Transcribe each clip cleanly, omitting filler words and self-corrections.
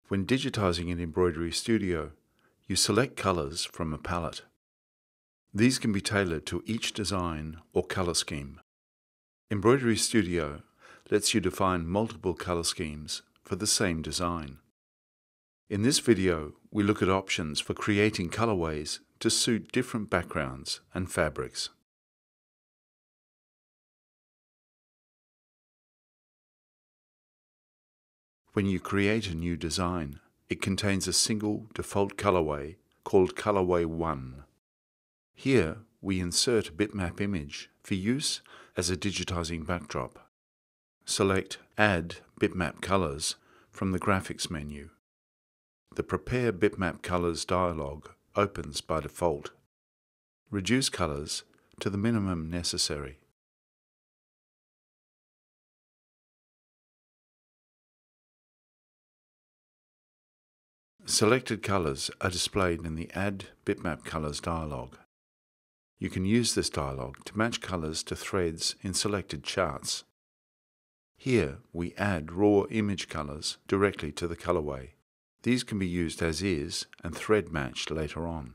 When digitizing in EmbroideryStudio, you select colors from a palette. These can be tailored to each design or color scheme. EmbroideryStudio lets you define multiple color schemes for the same design. In this video, we look at options for creating colorways to suit different backgrounds and fabrics. When you create a new design, it contains a single default colorway called Colorway 1. Here, we insert a bitmap image for use as a digitizing backdrop. Select Add Bitmap Colors from the Graphics menu. The Prepare Bitmap Colors dialog opens by default. Reduce colors to the minimum necessary. Selected colors are displayed in the Add Bitmap Colors dialog. You can use this dialog to match colors to threads in selected charts. Here, we add raw image colors directly to the colorway. These can be used as is and thread matched later on.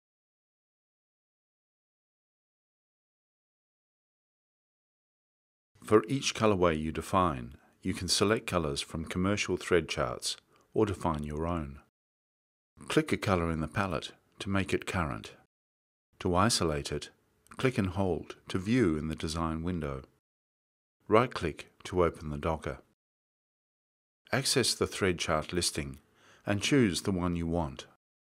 For each colorway you define, you can select colors from commercial thread charts or define your own. Click a color in the palette to make it current. To isolate it, click and hold to view in the design window. Right-click to open the docker. Access the thread chart listing and choose the one you want.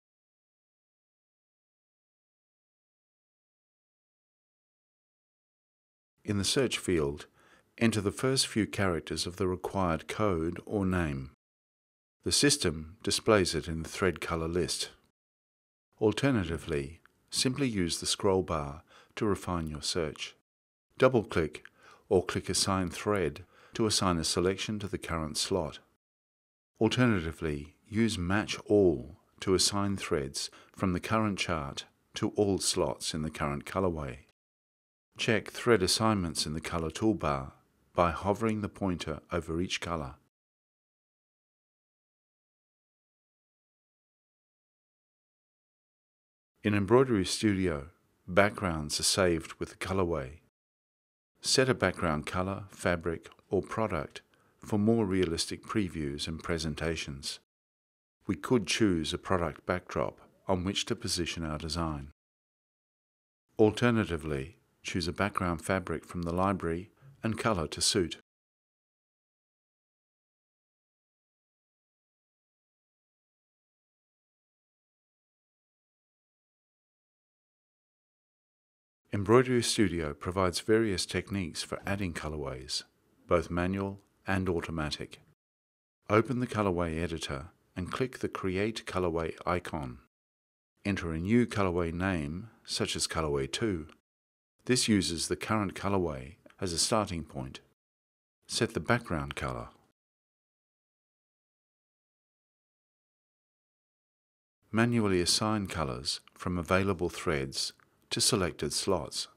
In the search field, enter the first few characters of the required code or name. The system displays it in the thread color list. Alternatively, simply use the scroll bar to refine your search. Double-click or click Assign Thread to assign a selection to the current slot. Alternatively, use Match All to assign threads from the current chart to all slots in the current colorway. Check Thread Assignments in the Color toolbar by hovering the pointer over each color. In EmbroideryStudio, backgrounds are saved with the colorway. Set a background color, fabric, or product for more realistic previews and presentations. We could choose a product backdrop on which to position our design. Alternatively, choose a background fabric from the library and color to suit. EmbroideryStudio provides various techniques for adding colorways, both manual and automatic. Open the colorway editor and click the Create Colorway icon. Enter a new colorway name, such as Colorway 2. This uses the current colorway as a starting point. Set the background color. Manually assign colors from available threads to selected slots.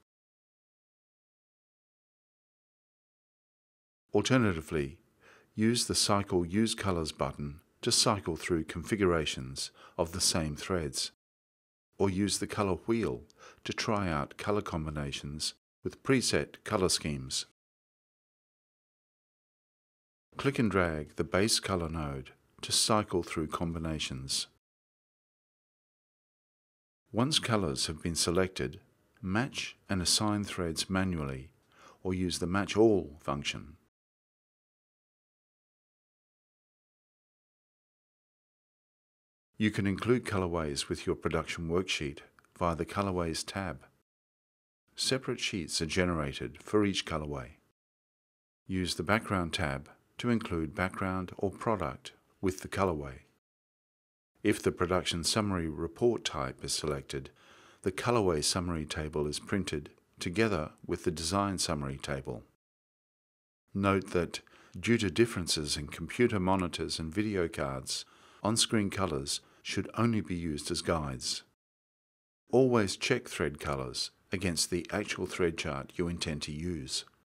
Alternatively, use the Cycle Use Colors button to cycle through configurations of the same threads, or use the color wheel to try out color combinations with preset color schemes. Click and drag the base color node to cycle through combinations. Once colors have been selected, match and assign threads manually or use the Match All function. You can include colorways with your production worksheet via the Colorways tab. Separate sheets are generated for each colorway. Use the Background tab to include background or product with the colorway. If the production summary report type is selected, the colorway summary table is printed together with the design summary table. Note that, due to differences in computer monitors and video cards, on-screen colors should only be used as guides. Always check thread colors against the actual thread chart you intend to use.